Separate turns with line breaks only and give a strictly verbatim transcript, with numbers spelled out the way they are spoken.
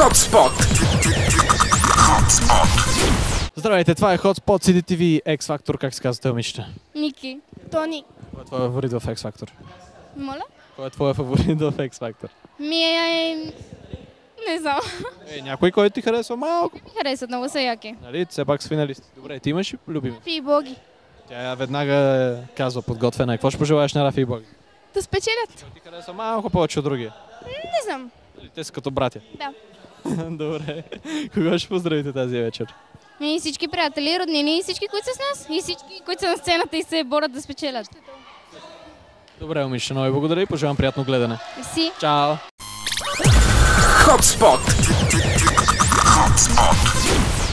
Hotspot!
Здравейте, това е Hotspot, Си Ди Ти Ви, X Factor. Как се казвате, момичета?
Ники.
Тони.
Кой е твоя фаворит в X Factor?
Моля?
Кой е твоя фаворит в X Factor?
Ми е... Не знам.
Е, някой, който ти харесва малко.
Ми харесват, много са яки.
Нали, все пак с финалисти. Добре, ти имаш ли любими?
Рафи и Боги.
Тя веднага казва подготвена. Какво ще пожелаеш на Рафи и Боги?
Да спечелят.
Ти харесва малко повече от другия.
Не знам.
Нали, те са като братя.
Да.
Добре. Кога ще поздравите тази вечер?
Ми всички приятели, роднини и всички, които са с нас. И всички, които са на сцената и се борят да спечелят.
Добре, момиче, много ви благодаря и пожелавам приятно гледане.
Си.
Чао!
Hotspot! Hotspot!